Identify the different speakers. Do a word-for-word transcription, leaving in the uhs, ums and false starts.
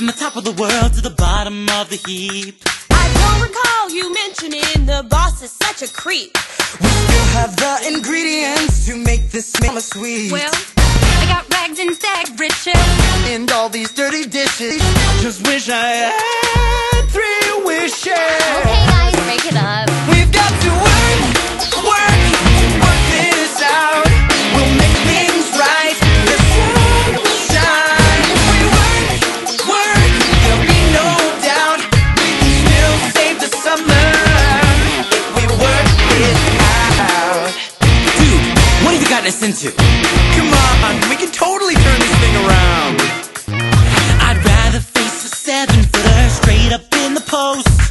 Speaker 1: From the top of the world to the bottom of the heap.
Speaker 2: I don't recall you mentioning the boss is such a creep.
Speaker 3: We still have the ingredients to make this mama sweet.
Speaker 4: Well, I got rags and stacks, riches,
Speaker 3: and all these dirty dishes. Just wish I had three wishes.
Speaker 4: okay guys, break it up.
Speaker 3: We've got to work, work, work this out. We'll make things right. The sun will shine. If we work, work, there'll be no doubt. We can still save the summer if we work it out.
Speaker 1: Dude, what have you gotten us into?
Speaker 3: Come on, we can totally turn this thing around.
Speaker 1: I'd rather face a seven-footer straight up in the post